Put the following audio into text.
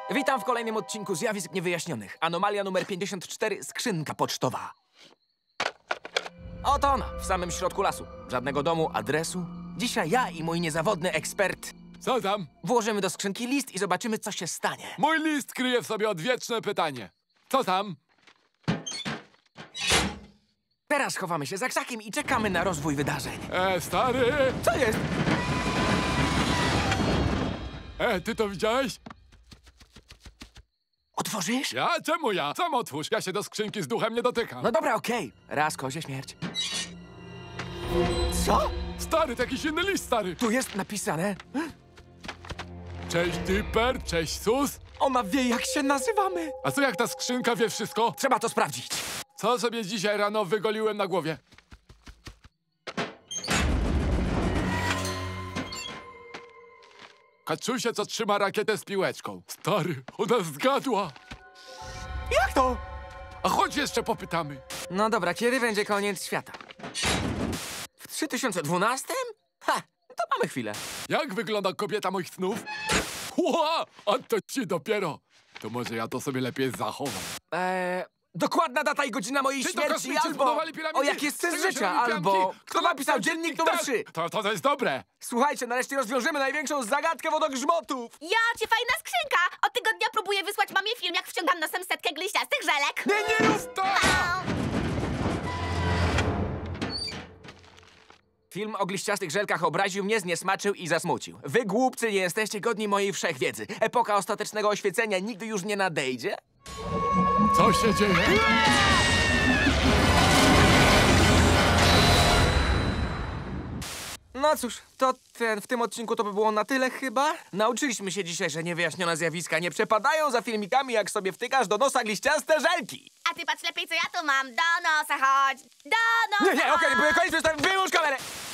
Witam w kolejnym odcinku Zjawisk Niewyjaśnionych. Anomalia numer 54, skrzynka pocztowa. Oto ona, w samym środku lasu. Żadnego domu, adresu. Dzisiaj ja i mój niezawodny ekspert Co tam? włożymy do skrzynki list i zobaczymy, co się stanie. Mój list kryje w sobie odwieczne pytanie. Co tam? Teraz chowamy się za krzakiem i czekamy na rozwój wydarzeń. Stary! Co jest? Ty to widziałeś? Otworzysz? Ja? Czemu ja? Sam otwórz. Ja się do skrzynki z duchem nie dotykam. No dobra, okej. Raz kozie śmierć. Co? Stary, to jakiś inny list, stary. Tu jest napisane. Cześć, Dipper. Cześć, Sus. Ona wie, jak się nazywamy. A co jak ta skrzynka wie wszystko? Trzeba to sprawdzić. Co sobie dzisiaj rano wygoliłem na głowie? Kaczusie, co trzyma rakietę z piłeczką. Stary, ona zgadła. Jak to? A chodź jeszcze popytamy. No dobra, kiedy będzie koniec świata? W 3012? Ha, to mamy chwilę. Jak wygląda kobieta moich snów? Ła, a to ci dopiero. To może ja to sobie lepiej zachowam. Dokładna data i godzina mojej Czy to śmierci, kosmici albo zbudowali piramidy? o jak jest Z sens czego się życia, robi albo piramki? kto napisał dziennik numer 3. To jest dobre. Słuchajcie, nareszcie rozwiążemy największą zagadkę wodogrzmotów. Jacie, fajna skrzynka! Od tygodnia próbuję wysłać mamie film, jak wciągam nosem setkę gliściastych żelek. Nie rób! Film o gliściastych żelkach obraził mnie, zniesmaczył i zasmucił. Wy, głupcy, nie jesteście godni mojej wszechwiedzy. Epoka ostatecznego oświecenia nigdy już nie nadejdzie? Co się dzieje? No cóż, to w tym odcinku to by było na tyle chyba. Nauczyliśmy się dzisiaj, że niewyjaśnione zjawiska nie przepadają za filmikami, jak sobie wtykasz do nosa gliściaste żelki. A ty patrz lepiej, co ja tu mam. Do nosa chodź! Do nosa Nie, okej, koniec, wyłącz kamerę!